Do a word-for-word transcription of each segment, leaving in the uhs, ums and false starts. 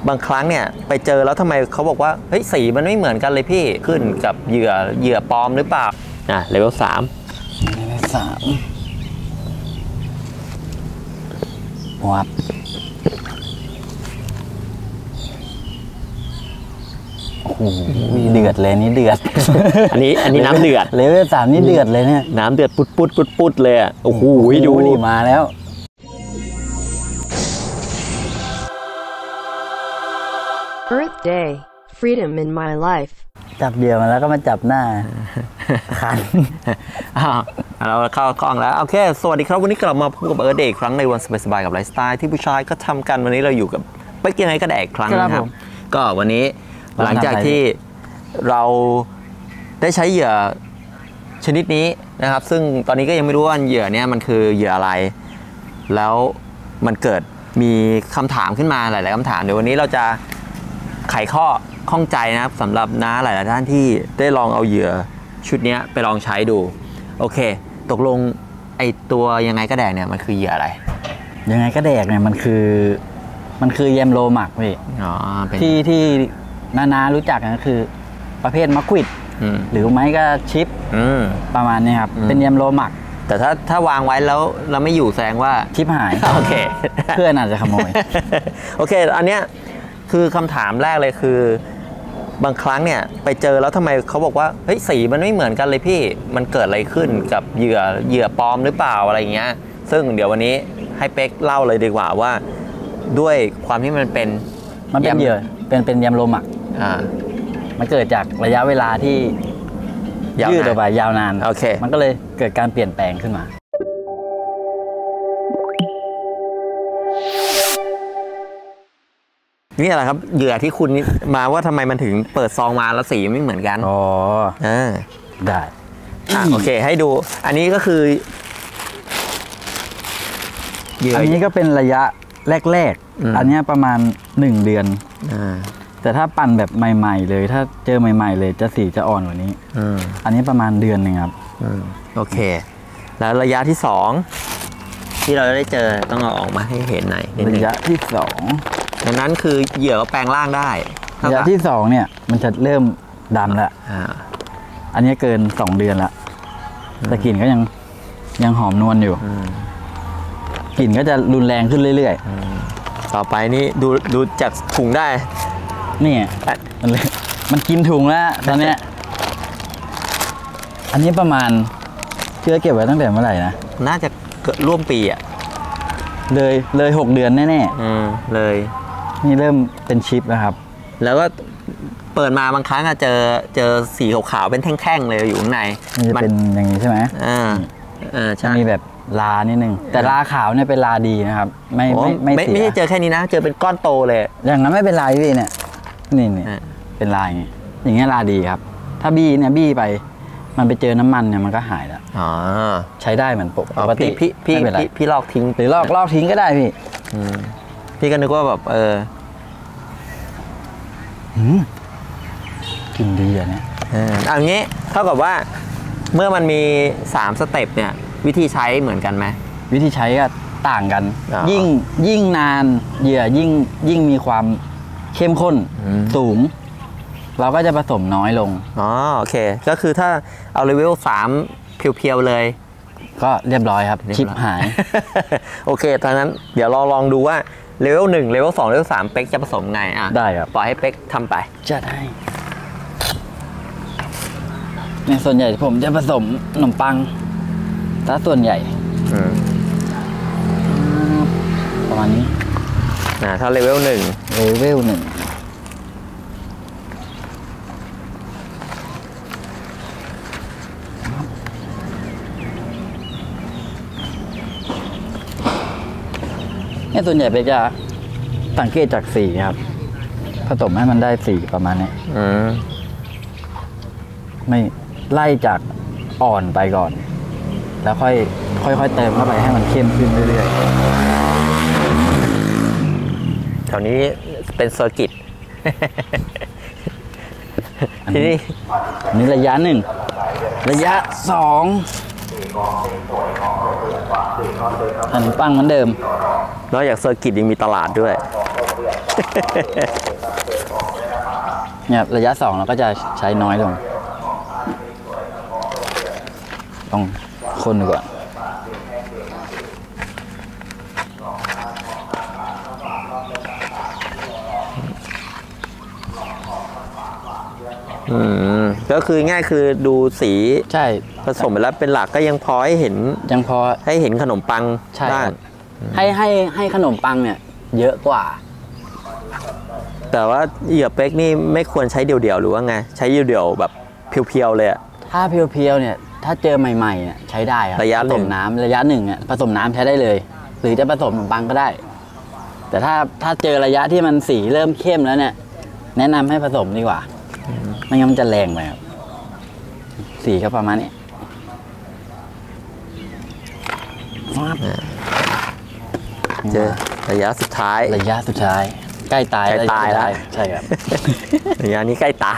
บางครั้งเนี่ยไปเจอแล้วทำไมเขาบอกว่าเฮ้ยสีมันไม่เหมือนกันเลยพี่ขึ้นกับเหยื่อเหยื่อปลอมหรือเปล่าอ่ะเลเวลสามเลเวลสามวับโอ้โหเดือดเลยนี่เดือดอันนี้อันนี้น้ำเดือดเลเวลสามนี่เดือดเลยเนี่ยน้ำเดือดปุดปุดปุดปุดเลยอ่ะโอ้โหดูนี่มาแล้ว Earth Day Freedom in my life จับเหยื่อมาแล้วก็มาจับหน้าคันเราเข้ากล้องแล้วโอเคสวัสดีครับวันนี้กลับมาพบกับ Earth Day ครั้งในวันสบายๆกับไลฟ์สไตล์ที่ผู้ชายก็ทำกันวันนี้เราอยู่กับเป๊กยังไงก็แดกครั้งนะครับก็วันนี้หลังจากที่เราได้ใช้เหยื่อชนิดนี้นะครับซึ่งตอนนี้ก็ยังไม่รู้ว่าเหยื่อเนี่ยมันคือเหยื่ออะไรแล้วมันเกิดมีคำถามขึ้นมาหลายๆคำถามเดี๋ยววันนี้เราจะไขข้อข้องใจนะครับสำหรับน้าหลายๆท่านที่ได้ลองเอาเหยื่อชุดนี้ไปลองใช้ดูโอเคตกลงไอตัวยังไงก็แดกเนี่ยมันคือเหยื่ออะไรยังไงก็แดกเนี่ยมันคือมันคือแยมโลหมักพี่อ๋อที่ที่นาๆรู้จักก็คือประเภทมะขวิดหรือไม่ก็ชิปประมาณนี้ครับเป็นแยมโลหมักแต่ถ้าถ้าวางไว้แล้วเราไม่อยู่แสดงว่าชิปหายโอเคเพื่อนอาจจะขโมยโอเคอันเนี้ยคือคำถามแรกเลยคือบางครั้งเนี่ยไปเจอแล้วทำไมเขาบอกว่าเฮ้ยสีมันไม่เหมือนกันเลยพี่มันเกิดอะไรขึ้นกับเหยื่อเหยื่อปลอมหรือเปล่าอะไรเงี้ยซึ่งเดี๋ยววันนี้ให้เป๊กเล่าเลยดีกว่าว่าด้วยความที่มันเป็นมันเป็นเหยื่อเป็นเป็นแยมโลหมักอ่ามันเกิดจากระยะเวลาที่ยืดออกไปยาวนานโอเคมันก็เลยเกิดการเปลี่ยนแปลงขึ้นมานี่แหละครับเหยื่อที่คุณมาว่าทำไมมันถึงเปิดซองมาแล้วสีไม่เหมือนกันอ๋ออ่าได้อ่ะโอเคให้ดูอันนี้ก็คือเหยื่ออันนี้ก็เป็นระยะแรกๆอันนี้ประมาณหนึ่งเดือนอ่าแต่ถ้าปั่นแบบใหม่ๆเลยถ้าเจอใหม่ๆเลยจะสีจะอ่อนกว่านี้อืมอันนี้ประมาณเดือนหนึ่งครับอืมโอเคแล้วระยะที่สองที่เราได้เจอต้องเอาออกมาให้เห็นหน่อยระยะที่สองดังนั้นคือเหยื่อแปลงร่างได้ระยะที่สองเนี่ยมันจะเริ่มดำแล้วอันนี้เกินสองเดือนละแต่กลิ่นก็ยังยังหอมนวลอยู่กลิ่นก็จะรุนแรงขึ้นเรื่อยๆต่อไปนี่ดูดูจากถุงได้นี่มันเลยมันกินถุงแล้วตอนเนี้ยอันนี้ประมาณเชื่อเก็บไว้ตั้งแต่เมื่อไหร่นะน่าจะเกิดร่วมปีอ่ะเลยเลยหกเดือนแน่ๆอืมเลยนี่เริ่มเป็นชิปแล้วครับแล้วก็เปิดมาบางครั้งอะเจอเจอสีขาวๆเป็นแท่งๆเลยอยู่ข้างในมันเป็นอย่างนี้ใช่ไหมอ่าอ่าจะมีแบบลานิดนึงแต่ลาขาวเนี่ยเป็นลาดีนะครับไม่ไม่ไม่ไม่ได้เจอแค่นี้นะเจอเป็นก้อนโตเลยอย่างนั้นไม่เป็นลายพี่เนี่ยนี่นี่เป็นลายอย่างเงี้ยอย่างเงี้ยลาดีครับถ้าบี้เนี่ยบี้ไปมันไปเจอน้ำมันเนี่ยมันก็หายแล้วอ๋อใช้ได้เหมือนปกติพี่พี่พี่พี่ลอกทิ้งหรือลอกลอกทิ้งก็ได้พี่พี่ก็นึกว่าแบบเออกินดีอ่ะเนี่ยอันนี้เท่ากับว่าเมื่อมันมีสามสเต็ปเนี่ยวิธีใช้เหมือนกันไหมวิธีใช้ก็ต่างกันยิ่งยิ่งนานเหยื่อยิ่งยิ่งมีความเข้มข้นสูงเราก็จะผสมน้อยลงอ๋อโอเคก็คือถ้าเอาเลเวลสามเพียวๆเลยก็เรียบร้อยครับชิปหายโอเคตอนนั้นเดี๋ยวเราลองดูว่าเลเวลหนึ่งเลเวลสองเลเวลสามเป๊กจะผสมไงอ่ะได้ครับปล่อยให้เป๊กทำไปจะได้ในส่วนใหญ่ผมจะผสมขนมปังถ้าส่วนใหญ่ประมาณนี้นะถ้าเลเวลหนึ่งเลเวลหนึ่งเนี่ยส่วนใหญ่ไปจะสังเกตจากสีครับผสมให้มันได้สีประมาณนี้ไม่ไล่จากอ่อนไปก่อนแล้วค่อยค่อยๆเติมเข้าไปให้มันเข้มขึ้นเรื่อยๆแถวนี้เป็นเซอร์กิตทีนี้นี่ระยะหนึ่งระยะสองขนมปังเหมือนเดิมนอกจากเซอร์กิตยังมีตลาดด้วยเนี่ยระยะสองเราก็จะใช้น้อยลงต้องคนดูก่อนอืมก็คือง่ายคือดูสีใช่ผสมไปแล้วเป็นหลักก็ยังพอให้เห็นยังพอให้เห็นขนมปังใช่บ้างให้ให้ให้ขนมปังเนี่ยเยอะกว่าแต่ว่าเหยื่อเป๊กนี่ไม่ควรใช้เดี่ยวๆหรือว่าไงใช้เดี่ยวๆแบบเพียวๆเลยอะถ้าเพียวๆเนี่ยถ้าเจอใหม่ๆเนี่ยใช้ได้ครับระยะผหนึ่สงมน้ำระยะหนึ่งเนี่ยผสมน้ำใช้ได้เลย หรือจะผสมขนมปังก็ได้ แต่ถ้าถ้าเจอระยะที่มันสีเริ่มเข้มแล้วเนี่ยแนะนำให้ผสมดีกว่าไม่งั้นมันจะแรงไปครับสีก็ประมาณนี้เจอระยะสุดท้ายระยะสุดท้ายใกล้ตายใกล้ตายแล้วใช่ครับระยะนี้ใกล้ตาย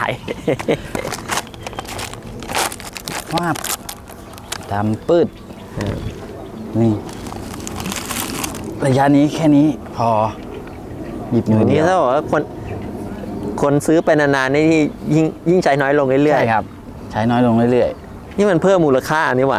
ว่าบดำปืดนี่ระยะนี้แค่นี้พอหยิบมือเดีนี่ยวถ้าบอกว่าคนคนซื้อไปนานๆนี่ยิ่งยิ่งใช้น้อยลงเรื่อยใช่ครับ ใช้น้อยลงเรื่อยๆนี่มันเพิ่มมูลค่านี่หว่า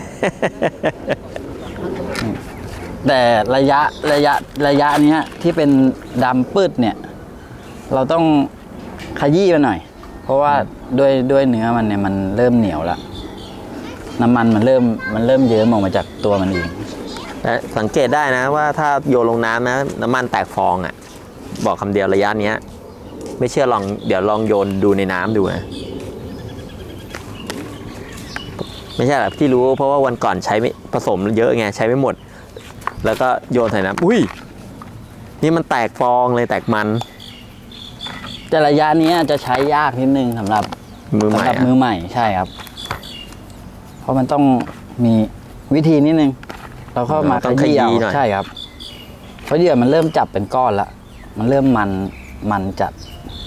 ๆแต่ระยะระยะระยะเนี้ยที่เป็นดำปืดเนี่ย เราต้องขยี้มันหน่อย เพราะว่าด้วยด้วยเนื้อมันเนี่ยมันเริ่มเหนียวแล้วน้ำมันมันเริ่มมันเริ่มเยิ้มออกมาจากตัวมันเองแต่สังเกตได้นะว่าถ้าโยนลงน้ำนะน้ำมันแตกฟองอ่ะบอกคำเดียวระยะเนี้ยไม่เชื่อลองเดี๋ยวลองโยนดูในน้ำดูนะไม่ใช่แบบที่รู้เพราะว่าวันก่อนใช้ไม่ผสมเยอะไงใช้ไม่หมด แล้วก็โยนใส่น้ำอุ้ยนี่มันแตกฟองเลยแตกมันแต่ระยะนี้จะใช้ยากนิดนึงสำหรับมือใหม่สำหรับอะมือใหม่ใช่ครับ เพราะมันต้องมีวิธีนิดนึง เราเข้ามาต้องขยี้เอาขยี้หน่อยใช่ครับเพราะเหยื่อมันเริ่มจับเป็นก้อนละมันเริ่มมันมันจัด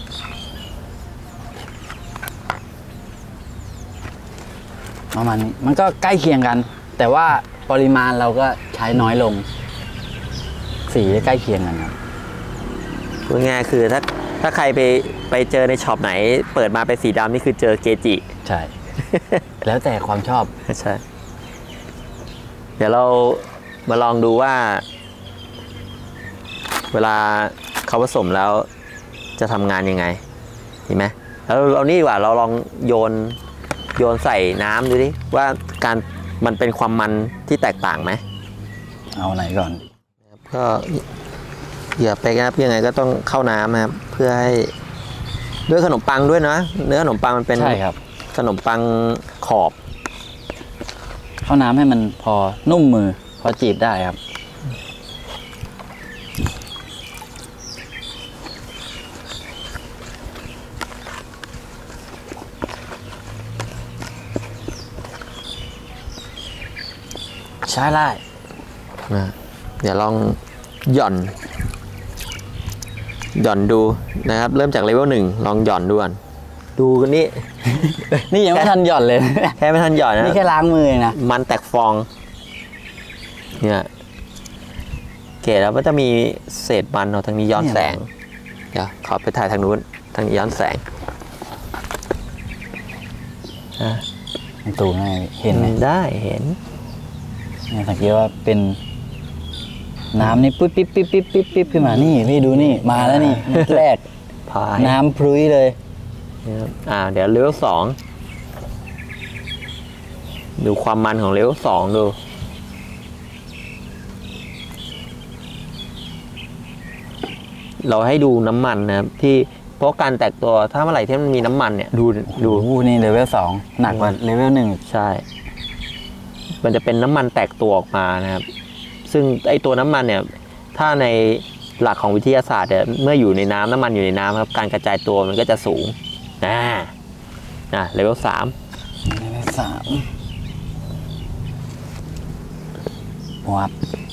ประมาณนี้มันก็ใกล้เคียงกัน แต่ว่าปริมาณเราก็ใช้น้อยลง สีใกล้เคียงกันครับพูดง่ายๆคือถ้าถ้าใครไปไปเจอในช็อปไหน เปิดมาเป็นสีดำนี่คือเจอเกจิใช่ แล้วแต่ความชอบใช่ เดี๋ยวเรามาลองดูว่า เวลาเขาผสมแล้วจะทำงานยังไงเห็นไหมแล้วเรานี่ดีกว่าเราลองโยนโยนใส่น้ำดูดิว่าการมันเป็นความมันที่แตกต่างไหมเอาไหนก่อนก็อย่าไปครับยังไงก็ต้องเข้าน้ำนะครับเพื่อให้ด้วยขนมปังด้วยนะเนื้อขนมปังมันเป็นใช่ครับขนมปังขอบเข้าน้ำให้มันพอนุ่มมือ พอจีบได้ครับ ใช้ได้นะเดี๋ยวลองหย่อน หย่อนดูนะครับ เริ่มจากเลเวลหนึ่งลองหย่อนดูก่อนดูกันนี่นี่ยังไม่ทันหย่อนเลยแค่ไม่ทันหย่อนนะนี่แค่ล้างมือเองนะมันแตกฟอง เนี่ยเก๋แล้วมันจะมีเศษมันเอาทางนี้ย้อนแสง เดี๋ยวขอไปถ่ายทางนู้นทางนี้ย้อนแสงอ่ะตูง่ายเห็นไหมได้เห็นเนี่ยสังเกตว่าเป็นน้ำนี่ปุ๊บปิ๊บปิ๊บปิ๊บปิ๊บปิ๊บขึ้นมานี่พี่ดูนี่มาแล้วนี่เม็ดแรกพายน้ำพรุ้ยเลยนะครับอ่าเดี๋ยวเลเวลสองดูความมันของเลเวลสองดู เราให้ดูน้ำมันนะครับที่เพราะการแตกตัวถ้าเมื่อไหร่ที่มันมีน้ำมันเนี่ยดูดูดูนี่เลเวลสองหนักกว่าเลเวลหนึ่งใช่ มันจะเป็นน้ำมันแตกตัวออกมานะครับ ซึ่งไอตัวน้ำมันเนี่ยถ้าในหลักของวิทยาศาสตร์เนี่ยเมื่ออยู่ในน้ำน้ำมันอยู่ในน้ำครับการกระจายตัวมันก็จะสูงนะนะเลเวลสามเลเวลสามวับ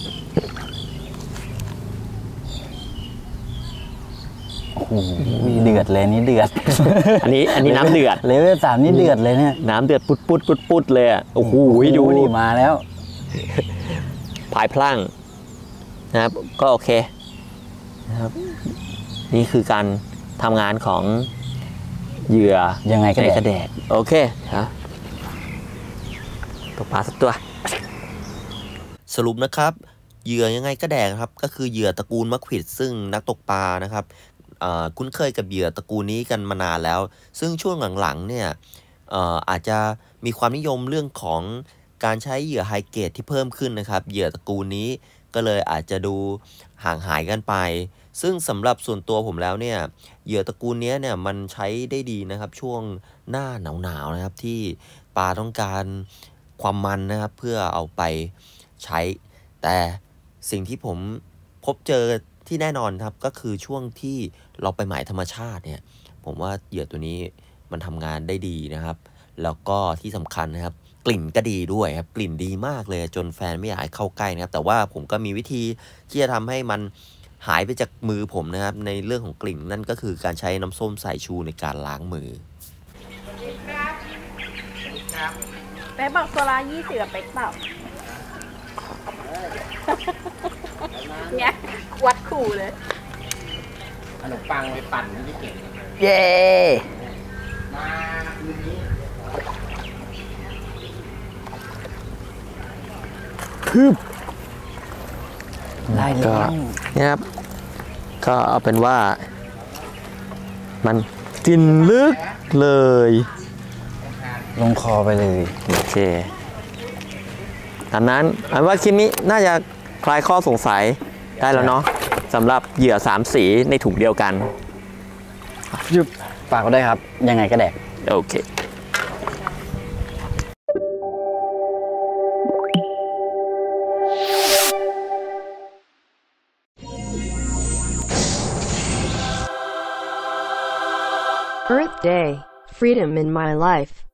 โอ้โหเดือดเลยนี่เดือดอันนี้อันนี้น้ำเดือดเลเวลสามนี่เดือดเลยเนี่ยน้ำเดือดปุดปุดปุดปุดเลยอ่ะโอ้โหดูนี่มาแล้วพายพลั่งนะครับก็โอเคนะครับนี่คือการทำงานของเหยื่อยังไงก็ในแดกกระแดกโอเคครับตกปลาสักตัวสรุปนะครับเหยื่อยังไงก็แดกครับก็คือเหยื่อตระกูลมะขวิดซึ่งนักตกปลานะครับคุ้นเคยกับเหยื่อตระกูลนี้กันมานานแล้วซึ่งช่วงหลังๆเนี่ยอาจจะมีความนิยมเรื่องของการใช้เหยื่อไฮเกรดที่เพิ่มขึ้นนะครับเหยื่อตระกูลนี้ก็เลยอาจจะดูห่างหายกันไปซึ่งสำหรับส่วนตัวผมแล้วเนี่ยเหยื่อตระกูลนี้เนี่ยมันใช้ได้ดีนะครับช่วงหน้าหนาวๆนะครับที่ปลาต้องการความมันนะครับเพื่อเอาไปใช้แต่สิ่งที่ผมพบเจอที่แน่นอนครับก็คือช่วงที่เราไปหมายธรรมชาติเนี่ยผมว่าเหยื่อตัวนี้มันทำงานได้ดีนะครับแล้วก็ที่สำคัญนะครับกลิ่นก็ดีด้วยครับกลิ่นดีมากเลยจนแฟนไม่อยากให้เข้าใกล้นะครับแต่ว่าผมก็มีวิธีที่จะทำให้มันหายไปจากมือผมนะครับในเรื่องของกลิ่นนั่นก็คือการใช้น้ำส้มสายชูในการล้างมือเป๊กบอกโซลายี่สิบกับเป๊กเปล่าเนี่ยวัดขู่เลยขนมปังไปปั่นที่เก่งเย้มาคืนนี้ฮึบได้แล้ก็วเนี่ยครับก็เอาเป็นว่ามันกินลึกเลยลงคอไปเลยโอเคดังนั้นอันว่าคลิปนี้น่าจะคลายข้อสงสัยได้แล้วเนาะสำหรับเหยื่อสามสีในถุงเดียวกันยุบฝากก็ได้ครับยังไงก็แดกโอเค Earth Day, freedom in my life.